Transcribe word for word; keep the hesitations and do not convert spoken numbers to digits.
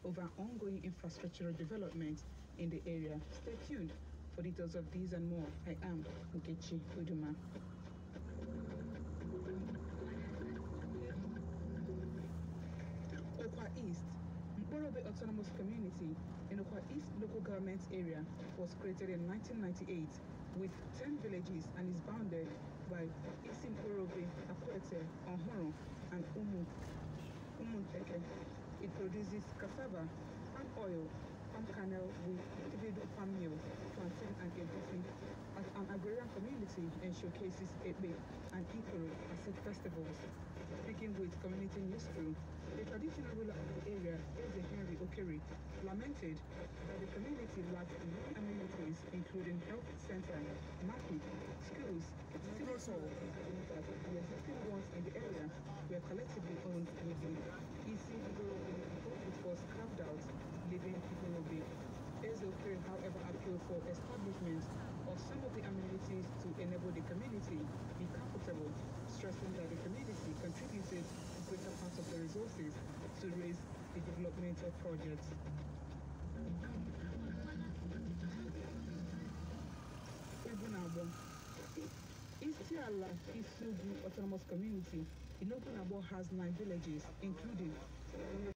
over ongoing infrastructural development in the area. Stay tuned for details of these and more. I am Nkechi Uduma. Okwa East. Owerri Autonomous Community in Okwa East local government area was created in nineteen ninety-eight with ten villages and is bounded by Isim Owerri, Akwete, Ohoro, and Umu, Umunteke. It produces cassava, palm oil, palm kernel with individual palm meal, plantain and egusi. As an agrarian community and showcases Ebe and Ikoro at festivals. Speaking with community news crew, the traditional ruler of the area, Eze Henry Okere, lamented that the community lacked many amenities including health center, market, schools, city hall, that the existing ones in the area were collectively owned with the E C Igoro, which was carved out, leaving Igoro. Eze Okere, however, appealed for establishment of some of the amenities to enable the community be comfortable, stressing that the community contributed greater part of the resources to raise the development of projects. Istiala Isugu Autonomous Community in Ogunabo has nine villages, including